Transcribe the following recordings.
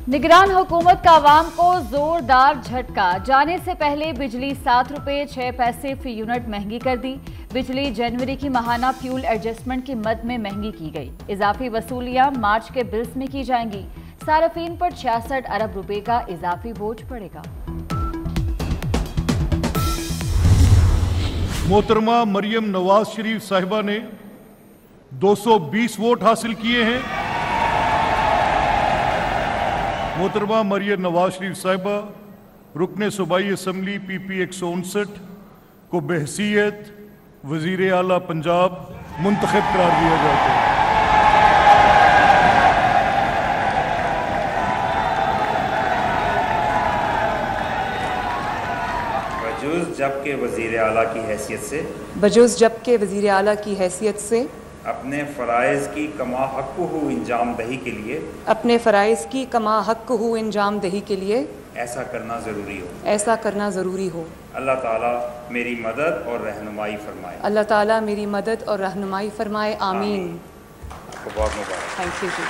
निगरान हुकूमत का आवाम को जोरदार झटका। जाने से पहले बिजली 7 रुपये 6 पैसे फी यूनिट महंगी कर दी। बिजली जनवरी की माहाना फ्यूल एडजस्टमेंट की मद में महंगी की गई। इजाफी वसूलियां मार्च के बिल्स में की जाएंगी। सार्फिन पर 66 अरब रुपए का इजाफी बोझ पड़ेगा। मोहतरमा मरियम नवाज शरीफ साहिबा ने 220 वोट हासिल किए हैं। मोहतरमा मरियम नवाज शरीफ साहिबा रुकने सूबाई असम्बली PP 159 को बहसीयत वजीर आला पंजाब मुंतखब करार दिया जाता है। जबकि वजीर आला की हैसियत से जबकि वजीर आला की हैसियत से अपने फ़राइज़ की कमा हक़्क़ुहु इंजाम दही के लिए ऐसा करना ज़रूरी हो। अल्लाह ताला मेरी मदद और रहनुमाई फरमाए। आमीन। बहुत मुबारक। Thank you ji.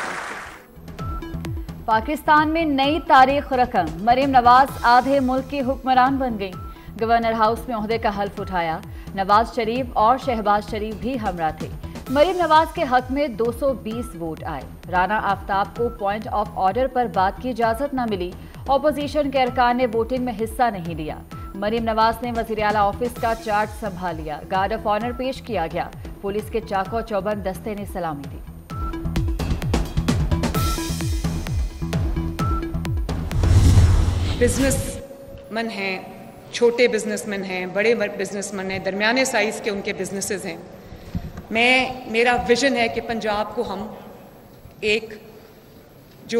पाकिस्तान में नई तारीख रकम। मरियम नवाज आधे मुल्क की हुक्मरान बन गई। गवर्नर हाउस में ओहदे का हल्फ उठाया। नवाज शरीफ और शहबाज शरीफ भी हमरा थे। मरियम नवाज के हक में 220 वोट आए। राना आफ्ताब को पॉइंट ऑफ ऑर्डर पर बात की इजाजत न मिली। ऑपोजिशन के अरकान ने वोटिंग में हिस्सा नहीं लिया। मरियम नवाज ने वजीर आला ऑफिस का चार्ज संभाल लिया। गार्ड ऑफ ऑनर पेश किया गया। पुलिस के चाको चौबंद दस्ते ने सलामी दी। बिजनेसमैन हैं, छोटे बिजनेसमैन हैं, बड़े बिजनेसमैन हैं, दरमियाने साइज़ के उनके बिजनेसेस हैं। मेरा विजन है कि पंजाब को हम एक जो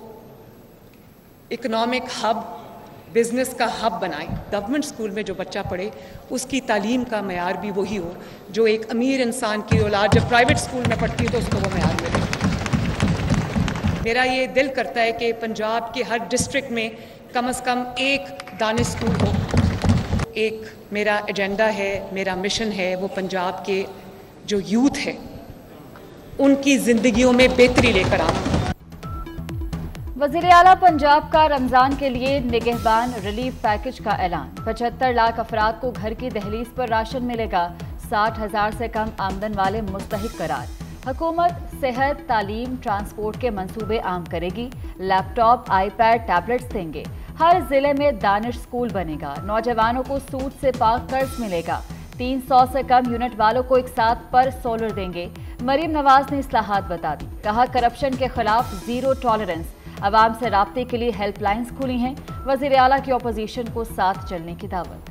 इकोनॉमिक हब, बिजनेस का हब बनाएं। गवर्नमेंट स्कूल में जो बच्चा पढ़े उसकी तालीम का मयार भी वही हो जो एक अमीर इंसान की औलाद जब प्राइवेट स्कूल में पढ़ती है तो उसको वो मयार मिले। मेरा ये दिल करता है कि पंजाब के हर डिस्ट्रिक्ट में कम से कम एक दानिश स्कूल हो। एक मेरा एजेंडा है, मेरा मिशन है, वो पंजाब के जो यूथ है उनकी जिंदगियों में बेहतरी लेकर आना। वज़ीर आला पंजाब का रमजान के लिए निगहबान रिलीफ पैकेज का ऐलान। 75 लाख अफराद को घर की दहलीज पर राशन मिलेगा। 60,000 से कम आमदन वाले मुस्तहिक करार। हुकूमत सेहत, तालीम, ट्रांसपोर्ट के मंसूबे आम करेगी। लैपटॉप, आईपैड, टैबलेट्स देंगे। हर जिले में दानिश स्कूल बनेगा। नौजवानों को सूद से पाक कर्ज मिलेगा। 300 से कम यूनिट वालों को एक साथ पर सोलर देंगे। मरियम नवाज ने इस्लाहात बता दी। कहा करप्शन के खिलाफ जीरो टॉलरेंस। अवाम से राब्ते के लिए हेल्पलाइंस खुली हैं। वजीर आला की अपोजिशन को साथ चलने की दावत।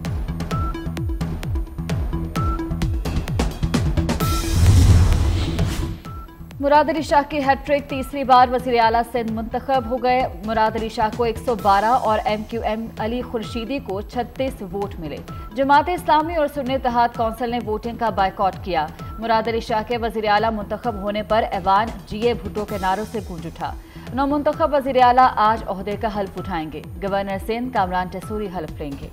मुराद अली शाह की हैट्रिक। तीसरी बार वज़ीर आला सिंध मुंतखब हो गए। मुराद अली शाह को 112 और MQM अली खुर्शीदी को 36 वोट मिले। जमात इस्लामी और सुन्नी इत्तेहाद कौंसिल ने वोटिंग का बायकॉट किया। मुराद अली शाह के वज़ीर आला मुंतखब होने पर ऐवान GA भुट्टो के नारों से गूंज उठा। नौमुंतखब वज़ीर आला आज ओहदे का हल्फ उठाएंगे। गवर्नर सिंध कामरान टसूरी हल्फ लेंगे।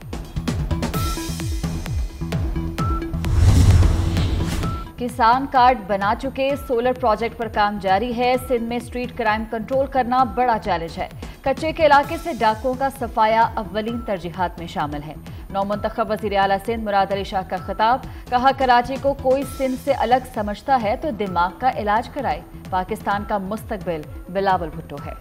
किसान कार्ड बना चुके। सोलर प्रोजेक्ट पर काम जारी है। सिंध में स्ट्रीट क्राइम कंट्रोल करना बड़ा चैलेंज है। कच्चे के इलाके से डाकुओं का सफाया अव्वलीन तरजीहात में शामिल है। नौमुंतखब वज़ीर आला सिंध मुराद अली शाह का खिताब। कहा कराची को कोई सिंध से अलग समझता है तो दिमाग का इलाज कराए। पाकिस्तान का मुस्तकबिल बिलावल भुट्टो है।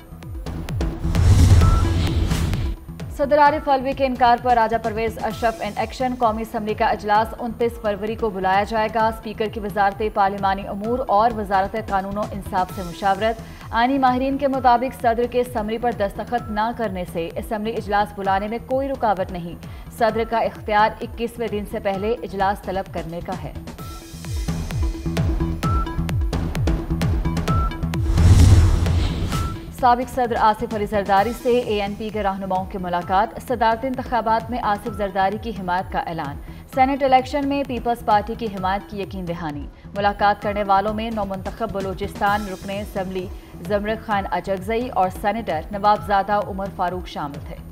सदर आरिफ अलवी के इनकार पर राजा परवेज अशरफ इन एक्शन। कौमी असम्बली का इजलास 29 फरवरी को बुलाया जाएगा। स्पीकर की वजारत पार्लिमानी अमूर और वजारत कानून और इंसाफ से मुशावरत। आईनी माहिरीन के मुताबिक सदर के समरी पर दस्तखत न करने से असम्बली इजलास बुलाने में कोई रुकावट नहीं। सदर का इख्तियार 21वें दिन से पहले इजलास तलब करने का है। साबिक सदर आसिफ अली जरदारी से ANP के रहनुमाओं की मुलाकात। सदारती इंतखाबात में आसिफ जरदारी की हिमायत का ऐलान। सेनेट इलेक्शन में पीपल्स पार्टी की हिमायत की यकीन दहानी। मुलाकात करने वालों में नौमुंतखब बलूचिस्तान रुकने असम्बली जमरिक खान अजगजई और सेनेटर नवाबजादा उमर फारूक शामिल थे।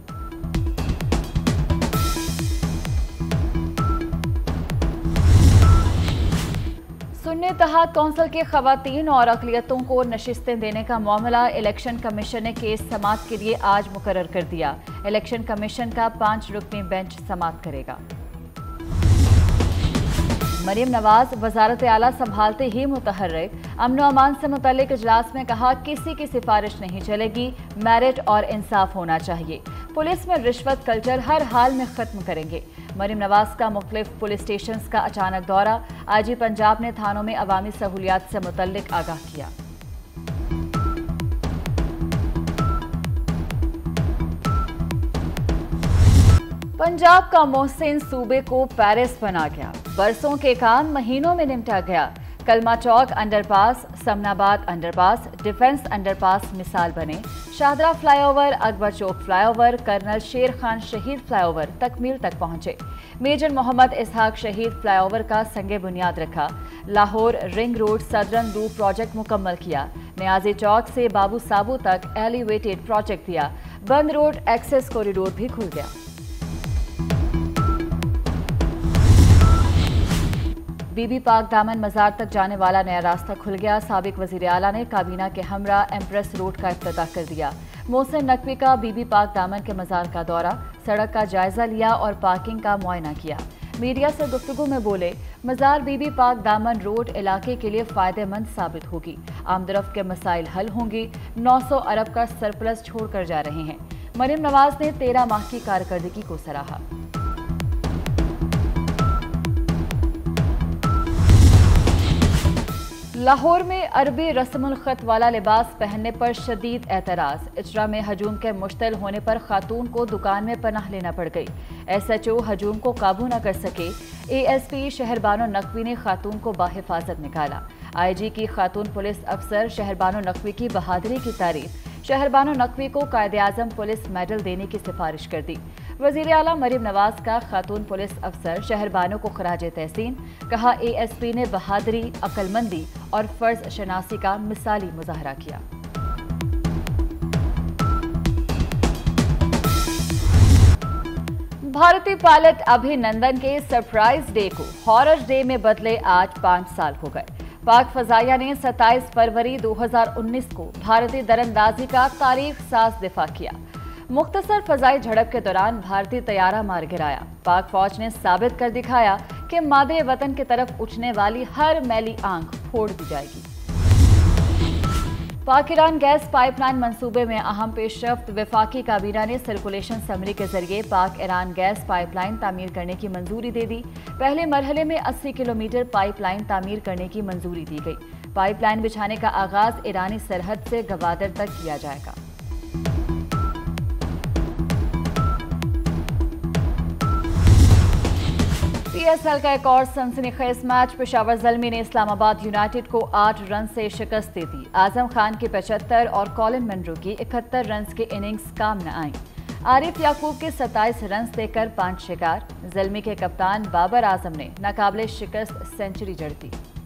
सुन्नी इत्तेहाद कौंसिल की खवातीन और अक़लियतों को नशिस्तें देने का मामला इलेक्शन कमीशन ने केस समाअत के लिए आज मुकर्रर कर दिया। इलेक्शन कमीशन का 5 रुकनी बेंच समाअत करेगा। मरीम नवाज वजारत आला संभालते ही मुतहर्रिक, अमन अमान से मुतल्लिक इजलास में कहा, किसी की सिफारिश नहीं चलेगी, मेरिट और इंसाफ होना चाहिए। पुलिस में रिश्वत कल्चर हर हाल में खत्म करेंगे। मरीम नवाज का मुख्तलिफ पुलिस स्टेशन का अचानक दौरा, आईजी पंजाब ने थानों में अवामी सहूलियात से मुतल्लिक आगाह किया। पंजाब का मोहसिन सूबे को पेरिस बना गया। बरसों के काम महीनों में निपटा गया। Kalma Chowk underpass, Samanabad underpass, defence underpass मिसाल बने। Shahdara flyover, Akbar Chowk flyover, colonel Sher Khan शहीद फ्लाईओवर तकमील तक पहुंचे। मेजर मोहम्मद इसहाक शहीद फ्लाईओवर का संगे बुनियाद रखा। Lahore ring road southern loop project मुकम्मल किया। नियाजी चौक से बाबू साबू तक एलिवेटेड प्रोजेक्ट दिया। बंद रोड एक्सेस कॉरिडोर भी खुल गया। बीबी पाक दामन मजार तक जाने वाला नया रास्ता खुल गया। साबिक वजीर आला ने काबीना के हमरा एम्प्रेस रोड का इफ्तिताह कर दिया। मोहसिन नकवी का बीबी पाक दामन के मजार का दौरा, सड़क का जायजा लिया और पार्किंग का मुआयना किया। मीडिया से गुफ्तगू में बोले, मजार बीबी पाक दामन रोड इलाके के लिए फायदेमंद साबित होगी। आमदरफ्त के मसाइल हल होंगी। 900 अरब का सरप्लस छोड़कर जा रहे हैं। मरीम नवाज ने 13 माह की कारकर्दगी को सराहा। लाहौर में अरबी रस्मुल खत वाला लिबास पहनने पर शदीद एतराज। इजरा में हजूम के मुश्तल होने पर खातून को दुकान में पनाह लेना पड़ गई। SHO हजूम को काबू न कर सके। ASP शहरबानो नकवी ने खातून को बाहिफाजत निकाला। IG की खातून पुलिस अफसर शहरबानो नकवी की बहादुरी की तारीफ। शहरबानो नकवी को कायदे-आज़म पुलिस मेडल देने की सिफारिश कर दी। वज़ीर आला मरीम नवाज का खातून पुलिस अफसर शहरबानो को खराजे तहसीन। कहा, ASP ने बहादुरी, अक्लमंदी और फर्ज शनासी का मिसाली मुजाहरा किया। भारतीय पायलट अभिनंदन के सरप्राइज डे को हॉरर डे में बदले आज 5 साल हो गए। पाक फजाइया ने 27 फरवरी 2019 को भारतीय दरअंदाजी का तारीख साज दिफा किया। मुख्तसर फजाई झड़प के दौरान भारतीय तैयारा मार गिराया। पाक फौज ने साबित कर दिखाया कि मादरे वतन की तरफ उठने वाली हर मैली आंख फोड़ दी जाएगी। पाक ईरान गैस पाइपलाइन मंसूबे में अहम पेशरफ्त। वफाकी काबीना ने सर्कुलेशन समरी के जरिए पाक ईरान गैस पाइपलाइन तामीर करने की मंजूरी दे दी। पहले मरहले में 80 किलोमीटर पाइपलाइन तामीर करने की मंजूरी दी गई। पाइपलाइन बिछाने का आगाज ईरानी सरहद से गवादर तक किया जाएगा। PSL का एक और सनसनीखेज मैच। पेशावर ज़ल्मी ने इस्लामाबाद यूनाइटेड को 8 रन से शिकस्त दे दी। आजम खान के 75 और कॉलिन मंरो की 71 रन की इनिंग्स काम न आई। आरिफ याकूब के 27 रन देकर 5 शिकार। ज़ल्मी के कप्तान बाबर आजम ने नाकाबिले शिकस्त सेंचुरी जड़ दी।